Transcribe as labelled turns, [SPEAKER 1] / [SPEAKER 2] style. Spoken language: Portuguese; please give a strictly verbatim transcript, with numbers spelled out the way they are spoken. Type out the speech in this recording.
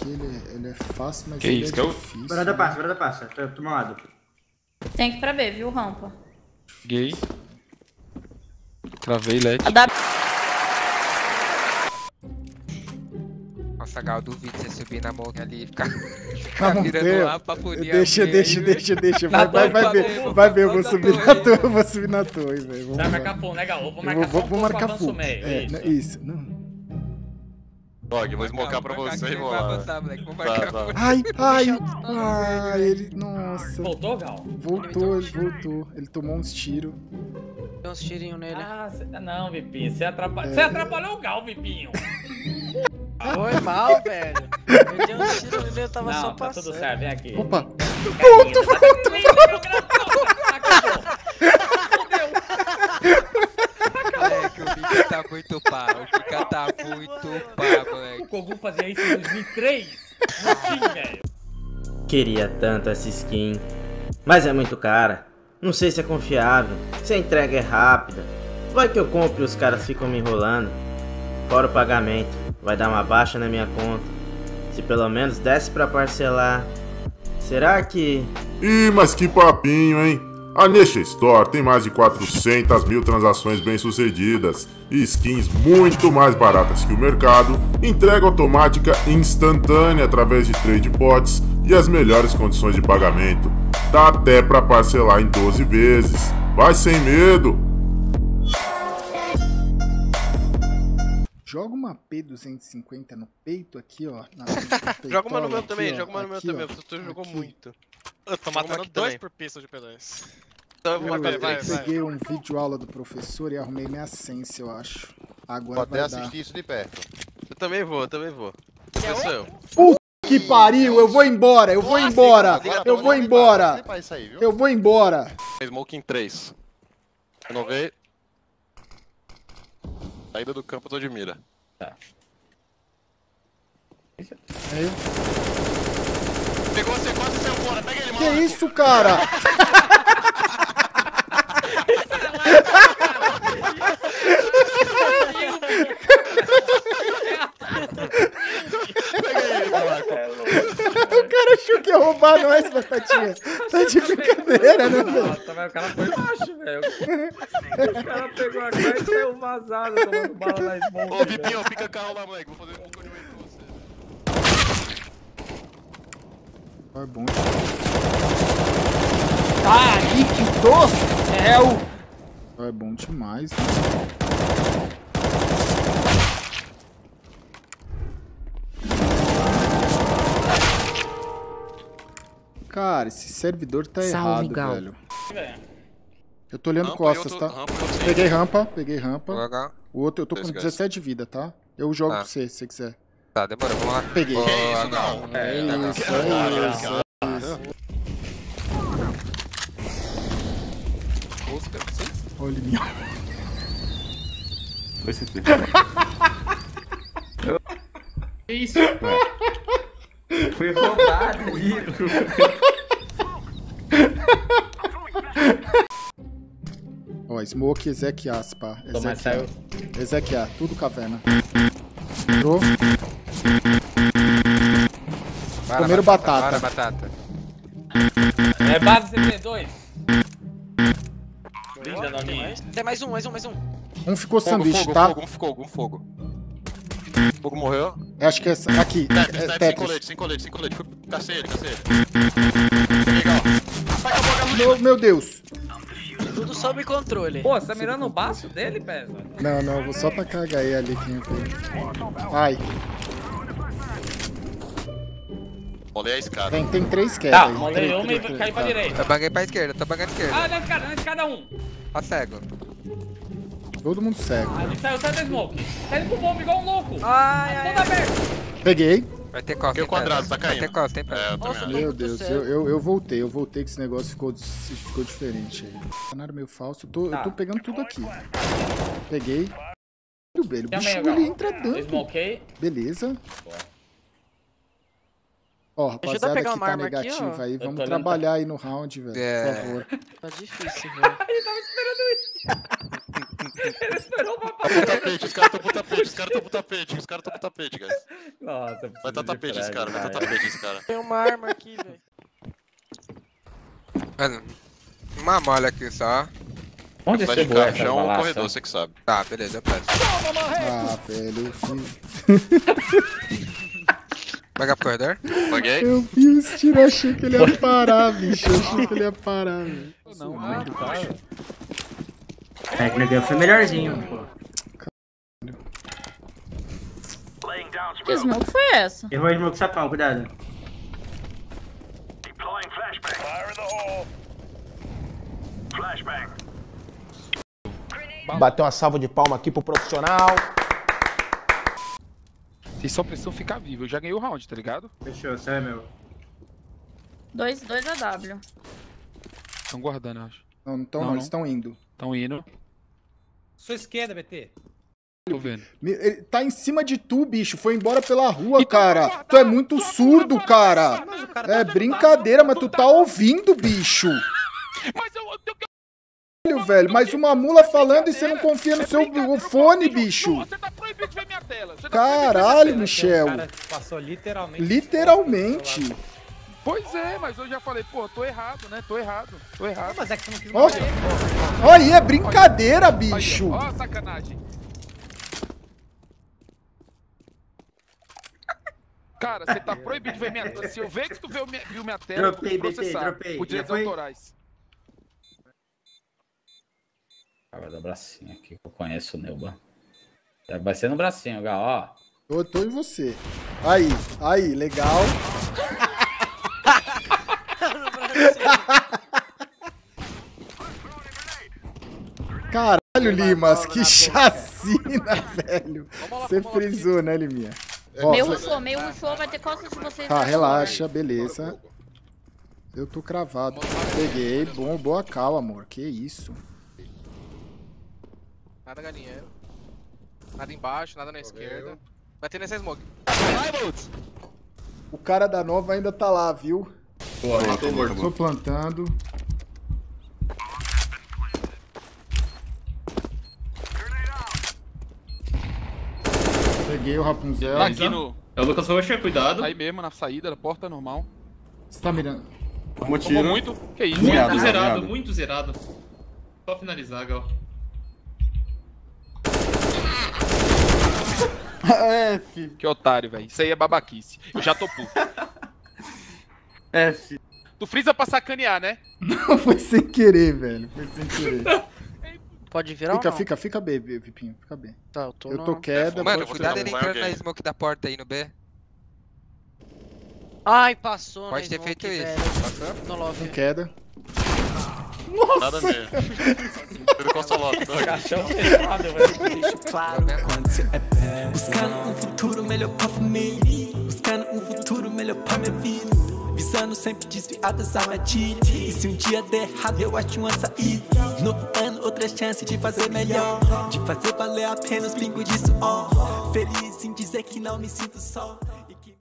[SPEAKER 1] aqui, ele, ele é fácil, mas
[SPEAKER 2] que
[SPEAKER 1] ele
[SPEAKER 2] isso,
[SPEAKER 1] é
[SPEAKER 2] que eu...
[SPEAKER 1] difícil.
[SPEAKER 3] Varanda passa, varanda passa. Toma um lado.
[SPEAKER 4] Tem que ir pra B, viu, rampa?
[SPEAKER 2] Gay. Travei, L E D.
[SPEAKER 4] A da...
[SPEAKER 5] Nossa, Gal, duvido você subir na morgue ali e ficar,
[SPEAKER 1] Não,
[SPEAKER 5] ficar virando
[SPEAKER 1] eu-
[SPEAKER 5] lá pra poder
[SPEAKER 1] Deixa,
[SPEAKER 5] abrir
[SPEAKER 1] deixa,
[SPEAKER 5] aí,
[SPEAKER 1] deixa, deixa.
[SPEAKER 4] Na
[SPEAKER 1] Vai, vai, vai
[SPEAKER 4] torre,
[SPEAKER 1] ver.
[SPEAKER 4] por
[SPEAKER 1] Vai ver, eu vou
[SPEAKER 5] favor,
[SPEAKER 1] subir
[SPEAKER 5] na
[SPEAKER 1] na
[SPEAKER 5] torre.
[SPEAKER 1] torre, eu vou subir na torre, velho. Vamos
[SPEAKER 6] Vai
[SPEAKER 1] lá.
[SPEAKER 6] marcar full, né, Gal? Vou
[SPEAKER 1] Eu
[SPEAKER 6] marcar
[SPEAKER 1] vou,
[SPEAKER 6] só
[SPEAKER 1] vou,
[SPEAKER 6] um
[SPEAKER 1] vou
[SPEAKER 6] pouco
[SPEAKER 1] marcar
[SPEAKER 6] avanço
[SPEAKER 1] full.
[SPEAKER 6] meio.
[SPEAKER 1] É,
[SPEAKER 6] Isso.
[SPEAKER 1] né, isso. Não.
[SPEAKER 7] Dog, vou smocar pra
[SPEAKER 5] Vou marcar
[SPEAKER 7] você
[SPEAKER 5] aqui,
[SPEAKER 7] e vou
[SPEAKER 5] vai
[SPEAKER 7] lá.
[SPEAKER 5] avançar, moleque. Vou
[SPEAKER 7] Tá,
[SPEAKER 5] marcar
[SPEAKER 7] tá.
[SPEAKER 5] você.
[SPEAKER 1] Ai, ai, ai, ele, nossa.
[SPEAKER 6] Voltou, Gal?
[SPEAKER 1] Voltou, ele voltou. Ele tomou uns tiros.
[SPEAKER 8] Deu uns tirinhos nele.
[SPEAKER 6] Ah, cê... não, Vipinho. Você atrapalhou.
[SPEAKER 1] É.
[SPEAKER 6] Você atrapalhou o Gal, Vipinho.
[SPEAKER 8] Foi mal, velho. Eu dei uns tiros nele, eu tava
[SPEAKER 6] Não,
[SPEAKER 8] só
[SPEAKER 6] tá
[SPEAKER 8] passando.
[SPEAKER 6] tudo certo. Vem aqui.
[SPEAKER 1] Opa,
[SPEAKER 6] Voltou, voltou. Acabou.
[SPEAKER 5] Moleque, o Vika tá muito pá. O Vika tá muito pá, moleque.
[SPEAKER 6] O Kogu fazia isso em dois mil e três. Não tinha, velho.
[SPEAKER 9] Queria tanto essa skin, mas é muito cara. Não sei se é confiável, se a entrega é rápida. Vai que eu compro e os caras ficam me enrolando. Fora o pagamento, vai dar uma baixa na minha conta. Se pelo menos desse pra parcelar. Será que...
[SPEAKER 10] Ih, mas que papinho, hein? A Nesha Store tem mais de quatrocentas mil transações bem-sucedidas e skins muito mais baratas que o mercado, entrega automática instantânea através de trade bots e as melhores condições de pagamento. Dá até para parcelar em doze vezes. Vai sem medo!
[SPEAKER 1] joga uma P duzentos e cinquenta no peito aqui, ó. Na, na
[SPEAKER 11] Joga uma no meu
[SPEAKER 1] aqui,
[SPEAKER 11] também,
[SPEAKER 1] ó,
[SPEAKER 11] joga uma no meu
[SPEAKER 1] aqui,
[SPEAKER 11] também,
[SPEAKER 1] ó,
[SPEAKER 11] porque tu jogou
[SPEAKER 1] aqui.
[SPEAKER 11] muito.
[SPEAKER 12] Eu tô
[SPEAKER 11] Joga uma
[SPEAKER 12] matando
[SPEAKER 11] aqui
[SPEAKER 12] dois
[SPEAKER 11] também.
[SPEAKER 12] por pista de P dois.
[SPEAKER 11] Então,
[SPEAKER 1] Eu,
[SPEAKER 11] vai, vai,
[SPEAKER 1] eu
[SPEAKER 11] vai.
[SPEAKER 1] peguei um vídeo aula do professor e arrumei minha sense, eu acho. Agora
[SPEAKER 7] Vou até
[SPEAKER 1] vai
[SPEAKER 7] assistir
[SPEAKER 1] dar.
[SPEAKER 7] isso de perto.
[SPEAKER 11] Eu também vou, eu também vou. Esse sou eu.
[SPEAKER 1] Que pariu, eu vou embora, eu vou embora, eu vou embora, eu vou embora.
[SPEAKER 7] Smoke em três. Renovei. Saída do campo, tô de mira.
[SPEAKER 6] Tá.
[SPEAKER 1] Aí.
[SPEAKER 7] Pegou você, quase saiu fora. Pega ele,
[SPEAKER 1] Que
[SPEAKER 7] maluco.
[SPEAKER 1] isso, cara? O cara achou que ia roubar nós, Batatinha. Tá de brincadeira, né, velho?
[SPEAKER 6] Nossa, velho, o cara foi baixo, velho. O cara pegou a cara e saiu vazado, tomando bala na smoke.
[SPEAKER 7] Ô, Vipinho, pica carro lá, moleque. Vou fazer um pouco de meio pra você.
[SPEAKER 1] É bom.
[SPEAKER 6] Ai, que do céu!
[SPEAKER 1] É bom demais, né? Cara, esse servidor tá
[SPEAKER 8] Salve,
[SPEAKER 1] errado,
[SPEAKER 8] Gal.
[SPEAKER 1] velho. Eu tô olhando
[SPEAKER 7] Rampa
[SPEAKER 1] costas,
[SPEAKER 7] e
[SPEAKER 1] tá?
[SPEAKER 7] outro- rampa e outro sem.
[SPEAKER 1] Peguei rampa, peguei rampa.
[SPEAKER 5] Vou jogar.
[SPEAKER 1] O outro eu tô com
[SPEAKER 7] Dois guys.
[SPEAKER 1] dezessete de vida, tá? Eu jogo
[SPEAKER 5] Tá.
[SPEAKER 1] pra você, se você quiser.
[SPEAKER 5] Tá, demorou, vamos lá.
[SPEAKER 1] Peguei.
[SPEAKER 5] Vou
[SPEAKER 7] Que isso,
[SPEAKER 5] jogar
[SPEAKER 7] não.
[SPEAKER 5] um-
[SPEAKER 1] É
[SPEAKER 5] jogar.
[SPEAKER 1] isso, é isso, é isso. Olha ele.
[SPEAKER 2] Dois C T.
[SPEAKER 6] Que isso? Fui roubado, Igor.
[SPEAKER 1] Ó, Smoke, Ezequias, pá.
[SPEAKER 6] Tomás
[SPEAKER 1] Ezequias.
[SPEAKER 6] saiu.
[SPEAKER 1] Ezequias, tudo caverna. Entrou.
[SPEAKER 5] Bora,
[SPEAKER 1] Comeram batata.
[SPEAKER 5] Bora, batata.
[SPEAKER 6] É base C T dois. Linda, Noninha.
[SPEAKER 8] Tem mais um, mais um, mais um.
[SPEAKER 1] Um ficou
[SPEAKER 7] Fogo,
[SPEAKER 1] sanduíche,
[SPEAKER 7] fogo,
[SPEAKER 1] tá?
[SPEAKER 7] fogo, um fogo, um fogo. Fogo morreu.
[SPEAKER 1] Eu acho que é essa- aqui.
[SPEAKER 7] Tetris,
[SPEAKER 1] É
[SPEAKER 7] Tetris, sem
[SPEAKER 1] Tetris.
[SPEAKER 7] colete, sem colete, sem colete. Fui- Cacei ele, cacei ele. Legal. Vai, acabou, acabou.
[SPEAKER 1] Meu, meu Deus.
[SPEAKER 8] Tudo sob controle.
[SPEAKER 6] Pô, você tá mirando o baço dele, Pesa?
[SPEAKER 1] Não, não, eu vou só tacar H E ali quem eu tenho. Ai,
[SPEAKER 7] Molei a escada.
[SPEAKER 1] tem, tem três quedas.
[SPEAKER 6] Tá,
[SPEAKER 1] aí.
[SPEAKER 6] molhei
[SPEAKER 1] Três,
[SPEAKER 6] uma e
[SPEAKER 1] três,
[SPEAKER 6] caí pra
[SPEAKER 1] tá.
[SPEAKER 6] direita.
[SPEAKER 5] Eu banguei pra esquerda, tô bangando esquerda.
[SPEAKER 6] Ah, na escada, na escada um.
[SPEAKER 5] Tá cego.
[SPEAKER 1] Todo mundo cego.
[SPEAKER 6] Ah, ele saiu, saiu da smoke. Tá indo pro bomba igual um louco.
[SPEAKER 8] Ai, ai,
[SPEAKER 6] Todo aberto.
[SPEAKER 1] Peguei.
[SPEAKER 5] Vai ter costa,
[SPEAKER 7] Peguei o
[SPEAKER 5] hein,
[SPEAKER 7] quadrado,
[SPEAKER 5] Pedro?
[SPEAKER 7] tá caindo.
[SPEAKER 5] Vai ter costa, hein, Pedro?
[SPEAKER 7] É, eu
[SPEAKER 8] Nossa,
[SPEAKER 7] também
[SPEAKER 8] tô
[SPEAKER 7] acho.
[SPEAKER 1] Meu
[SPEAKER 8] muito
[SPEAKER 1] Deus,
[SPEAKER 8] cego.
[SPEAKER 1] eu, eu, eu voltei, eu voltei que esse negócio ficou, ficou diferente aí. Cenário meio falso, eu tô, eu
[SPEAKER 6] Tá.
[SPEAKER 1] tô pegando tudo aqui. Peguei. Meu velho, o bicho
[SPEAKER 6] Chamei,
[SPEAKER 1] ele
[SPEAKER 6] Gal.
[SPEAKER 1] entra dando.
[SPEAKER 6] Smokei.
[SPEAKER 1] Beleza. Ó,
[SPEAKER 8] Ajuda a
[SPEAKER 1] rapaziada
[SPEAKER 8] pegar
[SPEAKER 1] que
[SPEAKER 8] uma
[SPEAKER 1] tá
[SPEAKER 8] arma aqui,
[SPEAKER 1] negativa
[SPEAKER 8] ó.
[SPEAKER 1] aí,
[SPEAKER 6] Eu
[SPEAKER 1] vamos
[SPEAKER 6] tô olhando,
[SPEAKER 1] trabalhar aí no round, velho,
[SPEAKER 5] É.
[SPEAKER 1] por favor.
[SPEAKER 8] Tá difícil, velho.
[SPEAKER 6] Ele tava esperando isso. Ele esperou pra
[SPEAKER 7] Tá pro tapete, os caras tão pro tapete, os caras tão pro tapete, os caras tão pro tapete, guys.
[SPEAKER 6] Nossa, eu
[SPEAKER 7] Vai tá tapete esse cara, vai tá tapete esse cara.
[SPEAKER 8] Tem uma arma aqui, velho.
[SPEAKER 5] Mano, uma malha aqui só.
[SPEAKER 6] Onde
[SPEAKER 7] Vai
[SPEAKER 6] você
[SPEAKER 7] de
[SPEAKER 6] boa
[SPEAKER 7] caixão ou corredor, você que sabe.
[SPEAKER 5] Tá, beleza, eu peço.
[SPEAKER 1] Ah, velho, eu fui...
[SPEAKER 5] Pagar pro corredor?
[SPEAKER 7] Paguei?
[SPEAKER 1] Eu vi os tiros, achei que ele ia parar, bicho. Eu achei que ele ia parar, velho.
[SPEAKER 6] Não, não, tá.
[SPEAKER 3] É que negão foi melhorzinho, pô.
[SPEAKER 4] Que smoke foi essa?
[SPEAKER 3] Errou a smoke sapão, cuidado.
[SPEAKER 2] Bateu uma salva de palma aqui pro profissional.
[SPEAKER 6] Vocês só precisam ficar vivos. Eu já ganhei o round, tá ligado?
[SPEAKER 3] Fechou, você é meu.
[SPEAKER 4] dois a W.
[SPEAKER 6] Estão guardando, eu acho.
[SPEAKER 1] Não, não estão,
[SPEAKER 6] Não,
[SPEAKER 1] não,
[SPEAKER 6] não.
[SPEAKER 1] eles estão indo.
[SPEAKER 6] Estão indo.
[SPEAKER 8] Sua esquerda, B T.
[SPEAKER 6] Tô vendo.
[SPEAKER 1] Me- Ele tá em cima de tu, bicho. Foi embora pela rua, cara. Tu é muito surdo, cara. É brincadeira, mas tu tá ouvindo, bicho.
[SPEAKER 6] Mas eu, eu,
[SPEAKER 1] Velho, velho, mas uma mula falando e você não confia no seu fone, bicho.
[SPEAKER 6] Você tá proibido de ver minha tela. Você tá
[SPEAKER 1] Caralho, Michel.
[SPEAKER 8] Passou literalmente.
[SPEAKER 1] Literalmente.
[SPEAKER 6] Pois é, mas eu já falei, pô, tô errado, né? Tô errado, tô errado.
[SPEAKER 8] Mas é que você não quis
[SPEAKER 1] Ó,
[SPEAKER 8] morrer.
[SPEAKER 1] ó aí, é brincadeira, bicho.
[SPEAKER 6] Ó, sacanagem. Cara, você tá proibido de ver minha tela. Se eu ver que tu viu minha, viu minha tela, eu
[SPEAKER 3] Dropei,
[SPEAKER 6] vou
[SPEAKER 3] B T,
[SPEAKER 6] processar
[SPEAKER 3] dropei.
[SPEAKER 6] por
[SPEAKER 3] Já
[SPEAKER 6] direitos
[SPEAKER 3] foi?
[SPEAKER 6] autorais.
[SPEAKER 12] Vai dar bracinho aqui, que eu conheço o Neuba. Vai ser no bracinho, Gal, ó.
[SPEAKER 1] Eu tô em você. Aí, aí, legal. Caralho, Limas, que chacina, velho. Você frisou, né, Liminha? Ó,
[SPEAKER 4] Meio
[SPEAKER 1] foi-
[SPEAKER 4] rushou, meio rushou, vai ter costas de vocês.
[SPEAKER 1] Tá,
[SPEAKER 4] agora.
[SPEAKER 1] relaxa, beleza. Eu tô cravado. Peguei, bom, boa cal, amor. Que isso?
[SPEAKER 11] Nada galinheiro. Nada embaixo, nada na esquerda. Vai ter nessa smoke.
[SPEAKER 1] O cara da nova ainda tá lá, viu?
[SPEAKER 7] Boa, tô morto.
[SPEAKER 1] Tô plantando. Peguei o Rapunzel.
[SPEAKER 6] Tá aqui no...
[SPEAKER 12] É o Lucas Rocha, cuidado.
[SPEAKER 6] Aí mesmo, na saída, da porta normal.
[SPEAKER 1] Você tá mirando?
[SPEAKER 7] Tomou
[SPEAKER 6] Tomou muito? Que isso?
[SPEAKER 12] Muito
[SPEAKER 7] Miado,
[SPEAKER 12] zerado,
[SPEAKER 7] miado.
[SPEAKER 12] muito zerado. Só finalizar, Gal.
[SPEAKER 1] F.
[SPEAKER 6] Que otário, velho. Isso aí é babaquice. Eu já tô puto.
[SPEAKER 3] F.
[SPEAKER 6] Tu frisa pra sacanear, né?
[SPEAKER 1] Não, foi sem querer, velho. Foi sem querer.
[SPEAKER 8] Pode virar
[SPEAKER 1] Fica,
[SPEAKER 8] ou não?
[SPEAKER 1] fica, fica B, B, Vipinho. Fica B.
[SPEAKER 8] Tá, eu tô
[SPEAKER 1] Eu
[SPEAKER 8] no-
[SPEAKER 1] tô queda.
[SPEAKER 5] Mano,
[SPEAKER 7] vou
[SPEAKER 5] cuidado
[SPEAKER 7] tentar
[SPEAKER 5] ele
[SPEAKER 7] um
[SPEAKER 5] entrando na
[SPEAKER 7] alguém.
[SPEAKER 5] smoke da porta aí no B.
[SPEAKER 8] Ai, passou,
[SPEAKER 5] Pode
[SPEAKER 8] na
[SPEAKER 5] ter
[SPEAKER 8] smoke,
[SPEAKER 5] feito isso.
[SPEAKER 8] velho.
[SPEAKER 5] Passou?
[SPEAKER 8] No love.
[SPEAKER 1] Tô queda.
[SPEAKER 7] Nada mesmo. Tudo com solo.
[SPEAKER 6] Caixão fechado, velho.
[SPEAKER 13] Claro, quando você é pé. Buscando um futuro melhor pra família. Buscando um futuro melhor pra minha vida. Visando sempre desviar das armadilhas. E se um dia der errado, eu acho uma saída. Novo ano, outra chance de fazer melhor. De fazer valer a pena os pingos de suor. Feliz em dizer que não me sinto só.